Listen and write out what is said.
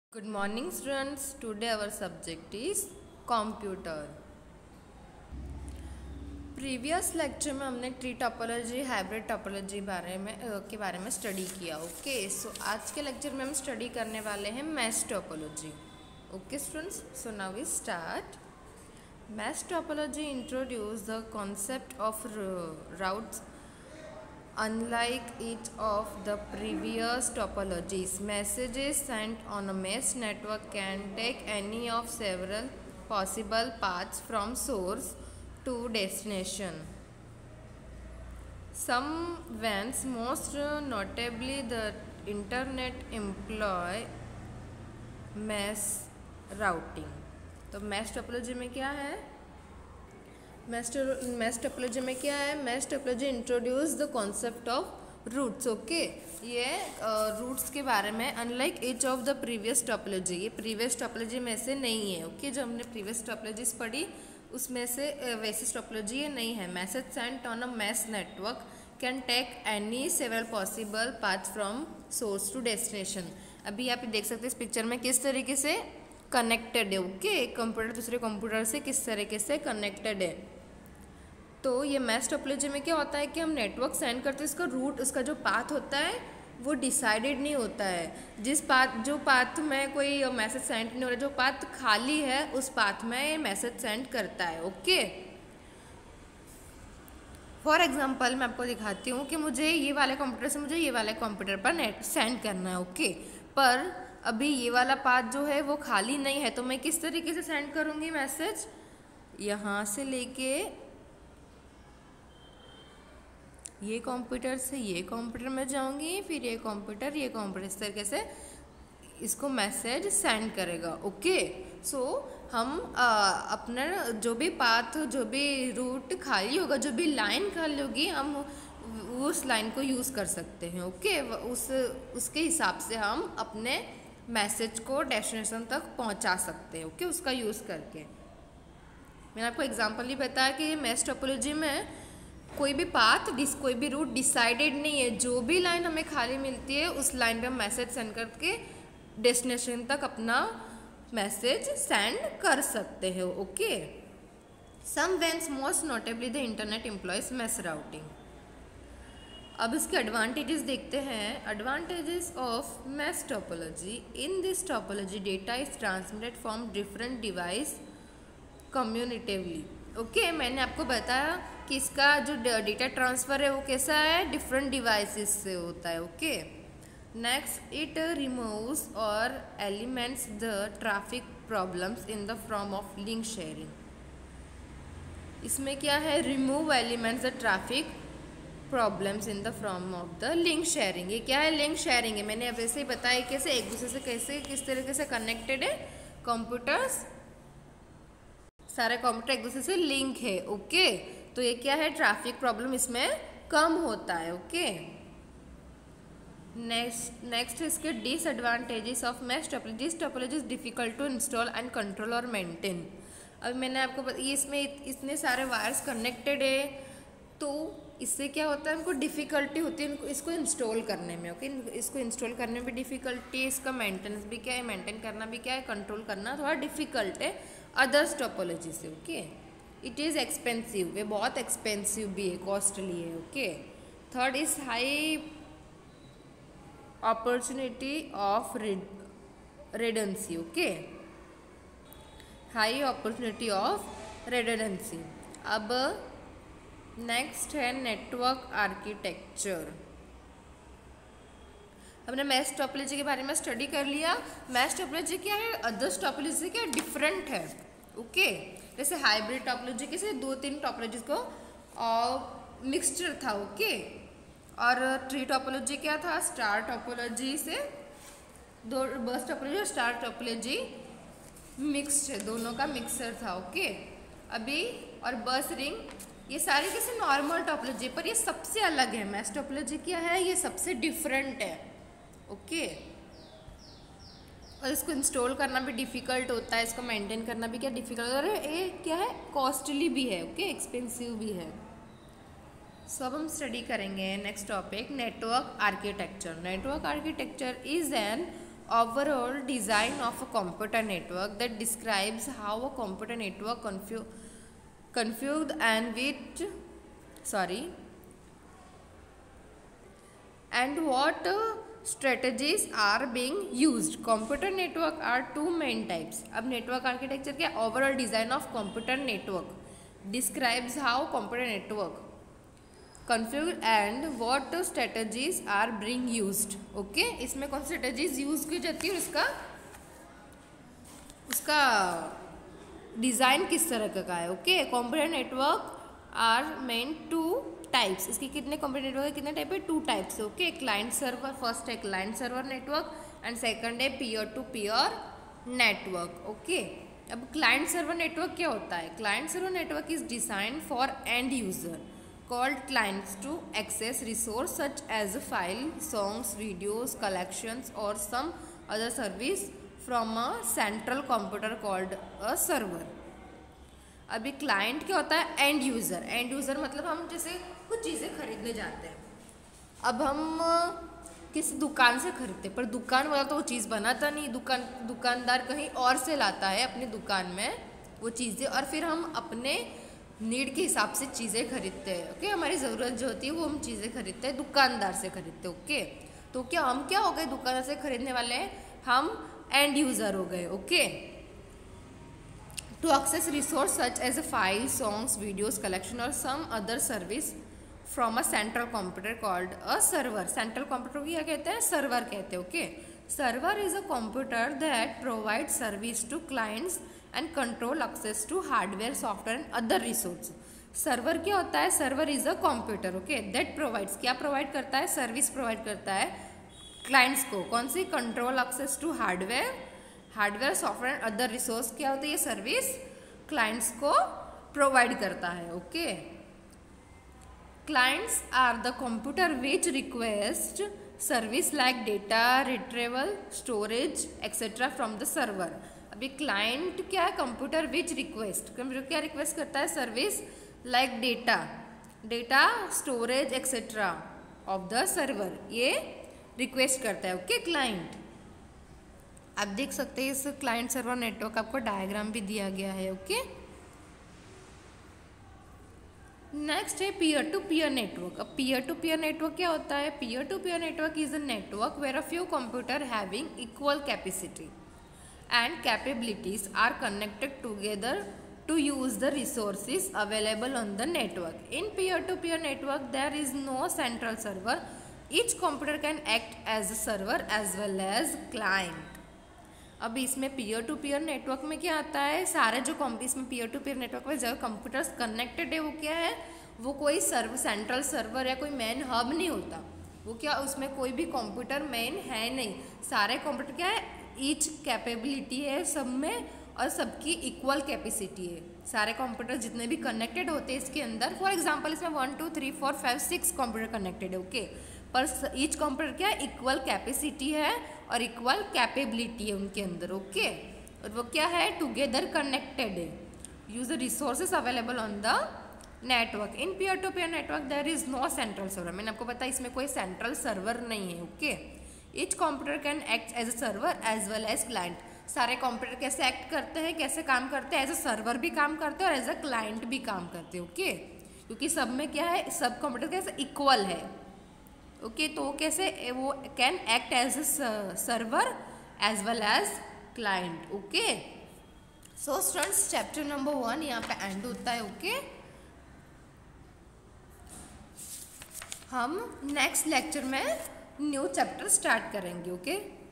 Good morning students. Today our subject is computer. Previous lecture में हमने tree topology hybrid topology के बारे में स्टडी किया. ओके सो आज के लेक्चर में हम स्टडी करने वाले हैं mesh topology. Okay students, so now we start. Mesh topology introduce the concept of routes. Unlike each of the previous topologies, messages sent on a mesh network can take any of several possible paths from source to destination. Some ones, most notably the internet, employ mesh routing. तो mesh topology में क्या है? Mesh topology में क्या है? Mesh topology introduce the concept of routes. Okay, ये routes के बारे में unlike each of the previous topology, ये प्रीवियस टोपोलॉजी में से नहीं है. ओके, जो हमने प्रीवियस टोपोलॉजीज पढ़ी उसमें से वैसी टोपोलॉजी ये नहीं है. Message sent on a mesh network can take any several possible path from source to destination. अभी आप देख सकते हैं इस पिक्चर में किस तरीके से कनेक्टेड है. ओके, एक कंप्यूटर दूसरे कंप्यूटर से किस तरीके से कनेक्टेड है. तो ये मैश टोपोलॉजी में क्या होता है कि हम नेटवर्क सेंड करते हैं, इसका रूट, उसका जो पाथ होता है वो डिसाइडेड नहीं होता है. जो पाथ में कोई मैसेज सेंड नहीं हो रहा, जो पाथ खाली है उस पाथ में मैसेज सेंड करता है. ओके, फॉर एग्जांपल मैं आपको दिखाती हूँ कि मुझे ये वाले कंप्यूटर से मुझे ये वाले कंप्यूटर पर नेट सेंड करना है. ओके, पर अभी ये वाला पाथ जो है वो खाली नहीं है, तो मैं किस तरीके से सेंड करूँगी मैसेज? यहाँ से लेके ये कंप्यूटर से ये कंप्यूटर में जाऊंगी, फिर ये कंप्यूटर इस तरीके से इसको मैसेज सेंड करेगा. ओके, सो हम अपना जो भी पाथ, जो भी रूट खाली होगा, जो भी लाइन खाली होगी, हम उस लाइन को यूज़ कर सकते हैं. ओके, उसके हिसाब से हम अपने मैसेज को डेस्टिनेशन तक पहुंचा सकते हैं. ओके, उसका यूज़ करके मैंने आपको एग्जांपल ही बताया कि मैश टोपोलॉजी में कोई भी पाथ, कोई भी रूट डिसाइडेड नहीं है. जो भी लाइन हमें खाली मिलती है उस लाइन पे हम मैसेज सेंड करके डेस्टिनेशन तक अपना मैसेज सेंड कर सकते हैं. Okay, some ways most notably the internet employs mesh routing. अब इसके एडवांटेजेस देखते हैं. Advantages of mesh topology. In this topology data is transmitted from different device commutatively. Okay, मैंने आपको बताया कि इसका जो डेटा ट्रांसफ़र है वो कैसा है, डिफरेंट डिवाइसेस से होता है. ओके, नेक्स्ट, इट रिमूव्स और eliminates the traffic problems in the form of link sharing. इसमें क्या है? Remove eliminates the traffic problems in the form of the link sharing. ये क्या है? लिंक शेयरिंग है. मैंने अब ऐसे ही बताया कैसे एक दूसरे से कैसे किस तरीके से कनेक्टेड है कंप्यूटर्स. सारे कंप्यूटर एक दूसरे से लिंक है. ओके, तो ये क्या है? ट्रैफिक प्रॉब्लम इसमें कम होता है. ओके, नेक्स्ट इसके disadvantages of mesh topology. This topology is difficult to install and control और मेंटेन. अब मैंने आपको ये इसमें इतने सारे वायर्स कनेक्टेड है, तो इससे क्या होता है, हमको डिफ़िकल्टी होती है इसको इंस्टॉल करने में. ओके, इसको इंस्टॉल करने में भी डिफ़िकल्टी है, इसका मेंटेनेंस भी क्या है, मेंटेन करना भी क्या है, कंट्रोल करना थोड़ा डिफ़िकल्ट है अदर्स टोपोलॉजी से. ओके, इट इज़ एक्सपेंसिव, वे बहुत एक्सपेंसिव भी है, कॉस्टली है. Okay, third is high opportunity of redundancy. Okay, high opportunity of redundancy. अब नेक्स्ट है नेटवर्क आर्किटेक्चर. हमने मैश टोपोलॉजी के बारे में स्टडी कर लिया. मैश टोपोलॉजी क्या है? अदर्स टोपोलॉजी से क्या डिफरेंट है. ओके, जैसे हाइब्रिड टोपोलॉजी कैसे 2-3 टोपोलॉजीज को मिक्सचर था. ओके, और ट्री टोपोलॉजी क्या था? स्टार टोपोलॉजी से दो, बस टोपोलॉजी और स्टार टोपोलॉजी मिक्स्ड है, दोनों का मिक्सचर था. ओके, अभी और बस रिंग, ये सारी कैसे नॉर्मल टोपोलॉजी, पर ये सबसे अलग है. मैश टोपोलॉजी क्या है? ये सबसे डिफरेंट है. ओके, और इसको इंस्टॉल करना भी डिफ़िकल्ट होता है, इसको मेंटेन करना भी क्या डिफ़िकल्ट, और ये क्या है? कॉस्टली भी है. ओके, एक्सपेंसिव भी है. सो अब हम स्टडी करेंगे next topic, network architecture. Network architecture is an overall design of a computer network that describes how a computer network configured and what strategies are being used. Computer network are two main types. अब network architecture क्या? Overall design of computer network describes how computer network configured and what strategies are being used. Okay, इसमें कौन सी strategies use की जाती है और उसका design किस तरह का है. Okay, computer network are main two types. इसके कितने कंप्यूटर नेटवर्क है, कितने टाइप है? 2 types. Okay, client server. First है client server network and second है peer to peer network. Okay, अब क्लाइंट सर्वर नेटवर्क क्या होता है? Client server network is design for end user called clients to access resource such as file, songs, videos, collections or some other service from a central computer called a server. अभी client क्या होता है? End user. End user मतलब हम जैसे कुछ चीज़ें खरीदने जाते हैं. अब हम किसी दुकान से खरीदते हैं, पर दुकान वाला तो वो चीज़ बनाता नहीं. दुकानदार कहीं और से लाता है अपनी दुकान में वो चीज़ें और फिर हम अपने नीड के हिसाब से चीज़ें खरीदते हैं. ओके, हमारी ज़रूरत जो होती है वो हम चीज़ें खरीदते हैं, दुकानदार से खरीदते हैं. ओके, तो हम क्या हो गए? दुकानदार से खरीदने वाले हैं, हम एंड यूज़र हो गए. Okay, to access resource such as a file, songs, videos, collection और some other service from a central computer called a server. Central computer को क्या कहते हैं? सर्वर कहते हैं. Okay, server is a computer that provide service to clients and control access to hardware, software and other resource. Server क्या होता है? Server is a computer. Okay, that provides, क्या प्रोवाइड करता है? सर्विस प्रोवाइड करता है क्लाइंट्स को. कौन सी? Control access to hardware, software and other resource. क्या होता है? ये सर्विस क्लाइंट्स को प्रोवाइड करता है. Okay, clients are the computer which request service like data retrieval, storage etcetera from the server. अभी क्लाइंट क्या है? Computer which request. कंप्यूटर क्या रिक्वेस्ट करता है? Service like data storage etcetera of the server, ये request करता है. Okay, client. आप देख सकते हैं इस क्लाइंट सर्वर नेटवर्क आपको डायग्राम भी दिया गया है. ओके, नेक्स्ट है पीयर टू पीयर नेटवर्क. अब पीयर टू पीयर नेटवर्क क्या होता है? Peer to peer network is a network where a few computer having equal capacity and capabilities are connected together to use the resources available on the network. In peer-to-peer network, there is no central server. Each computer can act as a server as well as client. अब इसमें peer to peer network में क्या आता है? सारे जो इसमें peer to peer network में जो कंप्यूटर्स कनेक्टेड है वो क्या है? वो कोई सेंट्रल सर्वर या कोई मेन हब नहीं होता. वो क्या, उसमें कोई भी कंप्यूटर मेन है नहीं. सारे कंप्यूटर क्या है? ईच कैपेबिलिटी है सब में और सबकी इक्वल कैपेसिटी है. सारे कंप्यूटर जितने भी कनेक्टेड होते हैं इसके अंदर, फॉर एग्जांपल इसमें 1 2 3 4 5 6 कंप्यूटर कनेक्टेड है. ओके, पर ईच कंप्यूटर क्या है? इक्वल कैपेसिटी है और इक्वल कैपेबिलिटी है उनके अंदर. ओके, और वो क्या है? टुगेदर कनेक्टेड है. Use the resources available on the network. In peer to peer network there is no central server. मैंने आपको बताया इसमें कोई सेंट्रल सर्वर नहीं है. Okay, each computer can act as a server as well as client. सारे computer कैसे act करते हैं, कैसे काम करते हैं? एज अ सर्वर भी काम करते हैं और एज अ क्लाइंट भी काम करते हैं. ओके, क्योंकि सब में क्या है? सब कंप्यूटर कैसे इक्वल है. ओके, तो कैसे वो can act as a server as well as client. Okay, so students chapter number 1 यहाँ पे एंड होता है. ओके, हम नेक्स्ट लेक्चर में न्यू चैप्टर स्टार्ट करेंगे. ओके.